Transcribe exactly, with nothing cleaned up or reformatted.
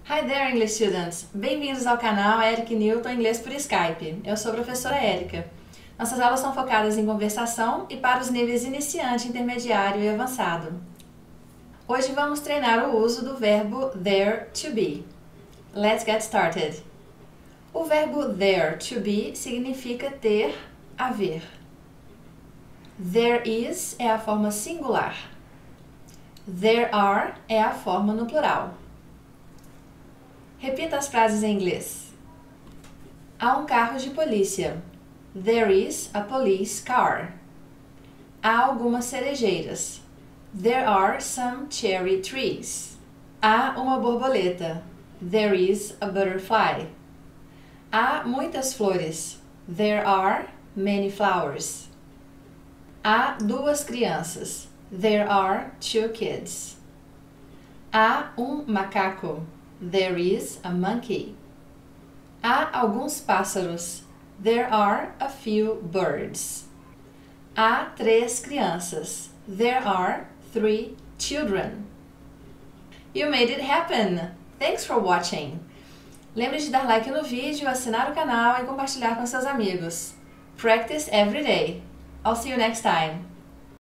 Hi there, English students! Bem-vindos ao canal Eric Newton Inglês por Skype. Eu sou a professora Érica. Nossas aulas são focadas em conversação e para os níveis iniciante, intermediário e avançado. Hoje vamos treinar o uso do verbo there to be. Let's get started. O verbo there to be significa ter, haver. There is é a forma singular. There are é a forma no plural. Repita as frases em inglês. Há um carro de polícia. There is a police car. Há algumas cerejeiras. There are some cherry trees. Há uma borboleta. There is a butterfly. Há muitas flores. There are many flowers. Há duas crianças. There are two kids. Há um macaco. There is a monkey. Há alguns pássaros. There are a few birds. Há três crianças. There are three children. You made it happen! Thanks for watching! Lembre de dar like no vídeo, assinar o canal e compartilhar com seus amigos. Practice every day. I'll see you next time.